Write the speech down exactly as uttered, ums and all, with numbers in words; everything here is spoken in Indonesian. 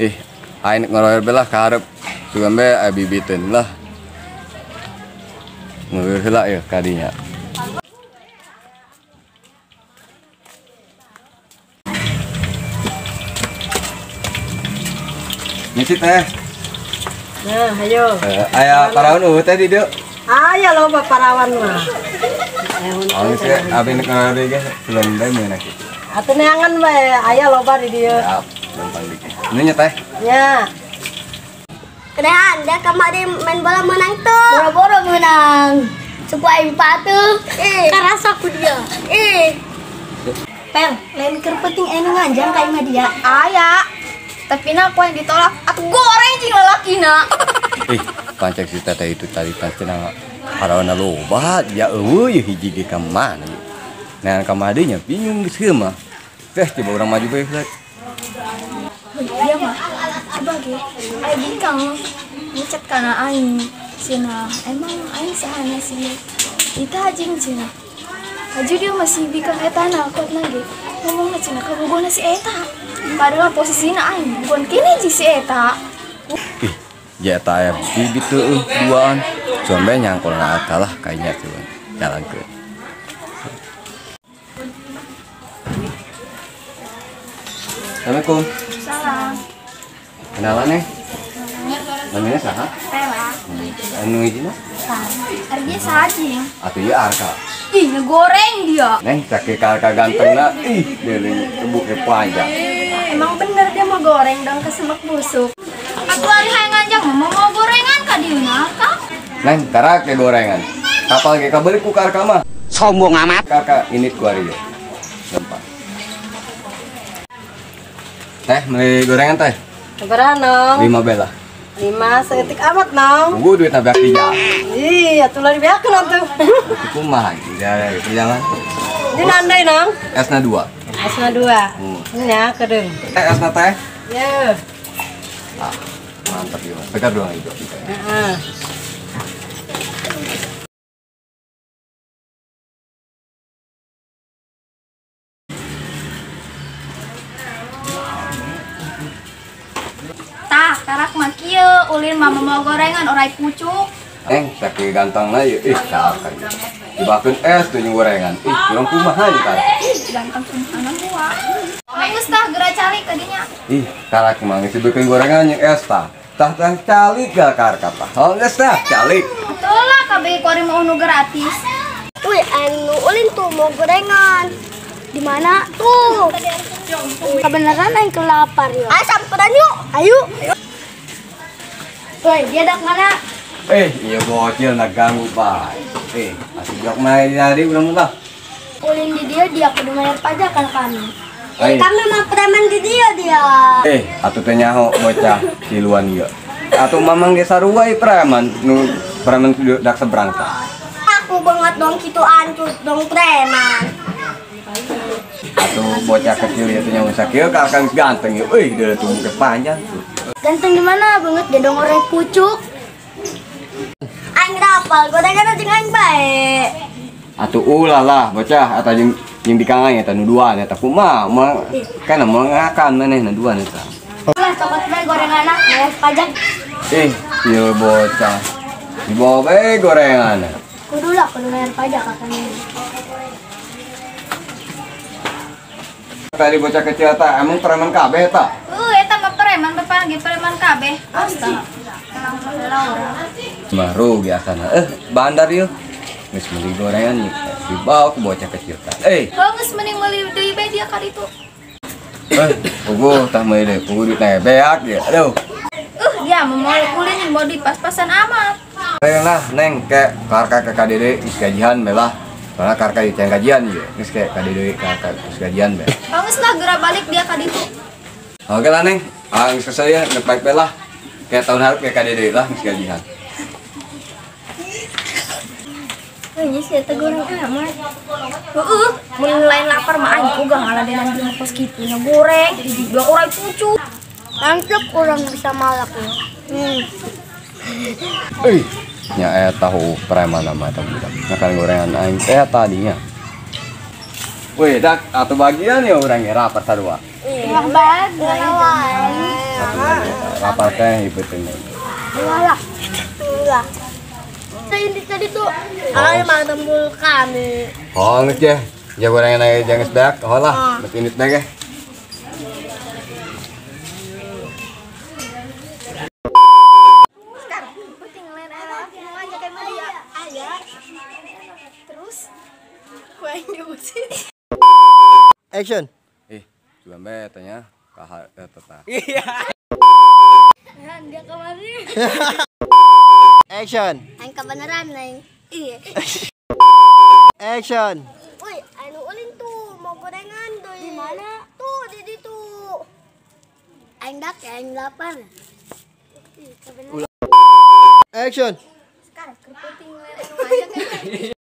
Ih, aing ngoroyer belah karep sugan be bibiteun lah. Ngeueur heula ya kadinya. Ngisi teh. Nah, ayo. Eh, aya parawan eueuh teh di dieu. Aya loba parawan mah. Oh, geus abi nek ngoroyer ge belum bae meunah kitu. Atuh neangan bae aya loba di dieu. Siap, gampang dikit. Ini nya teh. Ya. Kedahan, dia kemarin main bola menang tuh. Boro-boro menang. Supaya patuh. Eh, karasa aku dia. Eh. Per, lain keur penting anu nganjang ka imah dia. Aya. Tapi na aku yang ditolak. Aku goreng jeung lalakina. Ih, pancek si teteh itu tadi teh cenah parawana loba, ya eueuh ya hiji ge ka mana. Nah, ka madinya bingung geus kieu mah. Teh coba urang maju bae heula. Dia mah sebagai ai bingkang ngecat kana aing cenah emang aing sahana sih kita hajing cenah haju dia masih bingkang eta na kotna ge ngomongna cenah kabogona si eta padahal posisina aing bukan kini ji si eta. Ih, ya eta aya bibit teueuh duaan. Sombe nyangkol na kalah kayaknya tuh. Jalankeun. Assalamualaikum. Salam. Kenalan nih. Namanya saha? Tela. Anu hijina? Arja sajing. Atuh ieu Arka. Ih, ngegoreng dia. Neng sakit Arka gantengna, ih deuleuh tebuknya panjang. Emang bener dia mau goreng dan kesemek busuk. Aku hari hayang nganjang mau mau gorengan ka dieu Kak. Neng tarak ke gorengan. Kapal ge kabeli ku ka Arka mah. Sombong amat. Kakak ini ku ari ge. Gampang. Teh, beli gorengan teh. Sabaraha nong? lima bela. lima seetik amat nong. Tunggu duit nabrak tiga. Ih, atuh lari beakeun atuh. Kumaha ya itu jangan. Ini nandai nong. Esna dua. Asna dua. Hmm. Ini ya kedeung. Eh esna teh. Ya. Ah, mantap ya. Pegar doang itu. Heeh. Tah, karak mah kieu ulin mah mau gorengan orai pucuk. Neng sakit ganteng lah ya. Ih, sakan. Dibakeun es tuh yang gorengan. Ih, kurang kumaha nya kan. Ganteng anak gua. Bagus tah geura cali ka dinya. Ih, karak mah geus dibikin gorengan yang es tah. Tah tah calik gak karka tah. Oh, geus tah calik. Atuh lah kabeh kori mau unu gratis. Wih, anu ulin tuh mau gorengan. Di mana tuh? Kebenaran yang kelapar ya. Ayo samperan yuk. Ayo. Woi, dia dak mana? Eh, iya bocil nak ganggu pak. Eh, asik jok main dari udah muntah. Ulin di dia dia kudu bayar pajak kan kami. Eh, Kami mah preman di dia dia. eh, atuh teh nyaho bocah siluan ieu. Atuh mamang ge sarua ieu preman, nu preman dak seberang tah. Aku banget dong gitu ancut dong preman. Atuh bocah kecil ieu teh nyaho sakieu ka akan ganteng ieu. Euy, deuleu tubuh ge panjang tuh. Ganteng di mana banget dia dong orang pucuk. Aing rapal gorengan jeung aing bae. Atuh ulah lah bocah atuh jeung jeung dikangang eta nu duaan eta kumaha mah kana mau ngakan maneh nu duaan eta. Lah cokot bae gorengan anak bayar pajak. Eh, ieu bocah. Dibawa bae gorengan. Kudu lah kudu bayar pajak akan. Tadi bocah kecil ta emang preman kabeh ta? Uh, eta mah preman depan ge preman kabeh. Astaga. Mah rugi asana. Eh, bandar yuk. Geus meuli gorengan nih. Dibawa ke bocah kecil ta. Eh, Kau geus mending meuli deui bae dia ka ditu. eh, puguh tah meuli deui. Puguh duit teh beak ya. Aduh. Uh, dia mah mau ulin yang mau dipas-pasan amat. Ayo lah, Neng, ke karka ke K D D geus gajian belah. Soalnya karka di ceng gajian ieu. Geus ke K D D karka geus gajian be. Bagus lah geura balik dia ka ditu. Oke lah, Neng. Ah, geus saya nek baik belah. Kayak tahun harap kayak K D D lah geus gajian. Ini sih eta goreng amat. Heeh, mun lain lapar mah aing uga ngaladenan di pos kitu nya goreng di dua orang pucuk. Langsung kurang bisa malak ya. Hmm. Eh, nya eta tahu preman nama eta budak. Makan gorengan aing teh tadinya. Wih, dak atuh bagian ya urang ge rapat sarua. Yang bagus. lapar teh ibu tengah. Walah. Enggak. Tadi tadi tuh ay mah tembul kami. Oh nges ya, ya goreng naik jangan sedak, oh lah, berpinit deh. Action. Eh, juga mbak tanya kahar eh tetap. Dia kemarin. Action. Aing kebenaran neng. Iya. Action. Woi, anu ulin tuh mau gorengan tuh. Di mana? Tuh di situ. Aing dak, aing lapar. Action. Sekarang kerpeting anu aja kan.